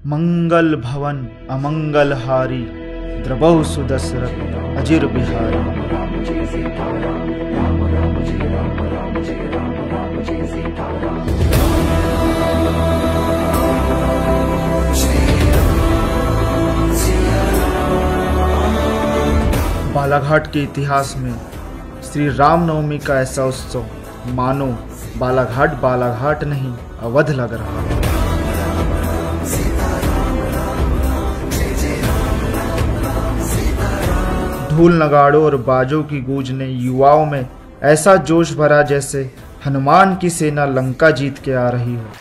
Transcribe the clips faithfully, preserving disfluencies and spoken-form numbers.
मंगल भवन अमंगल हारी द्रवहु सुदशरथ अजिर बिहारी। बालाघाट के इतिहास में श्री रामनवमी का ऐसा उत्सव मानो बालाघाट बालाघाट नहीं अवध लग रहा है। ढोल नगाड़ों और बाजों की गूंज ने युवाओं में ऐसा जोश भरा जैसे हनुमान की सेना लंका जीत के आ रही हो।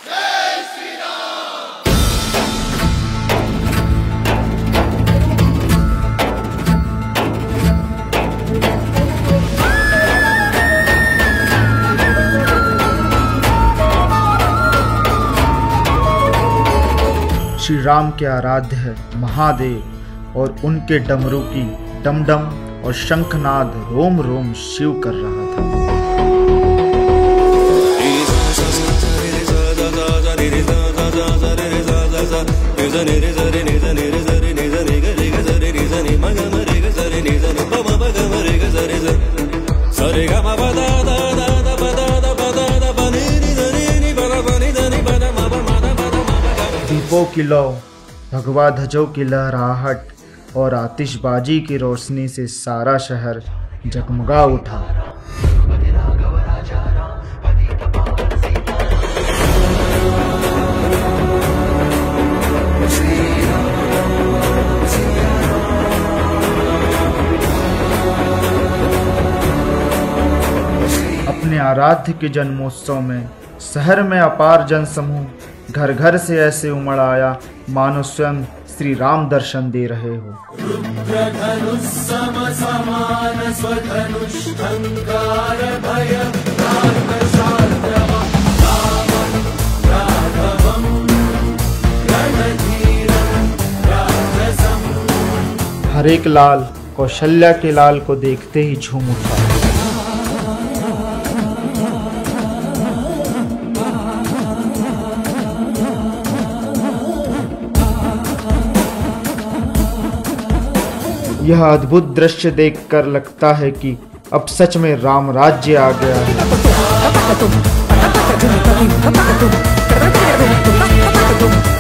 श्री राम के आराध्य है महादेव और उनके डमरू की डमडम और शंखनाद रोम रोम शिव कर रहा था। दीपों की लौ, भगवा ध्वजों की लहराहट और आतिशबाजी की रोशनी से सारा शहर जगमगा उठा। अपने आराध्य के जन्मोत्सव में शहर में अपार जनसमूह घर घर से ऐसे उमड़ आया मानो स्वयं श्री राम दर्शन दे रहे हो। हर एक लाल कौशल्या के लाल को देखते ही झूम उठा। यह अद्भुत दृश्य देखकर लगता है कि अब सच में राम राज्य आ गया है।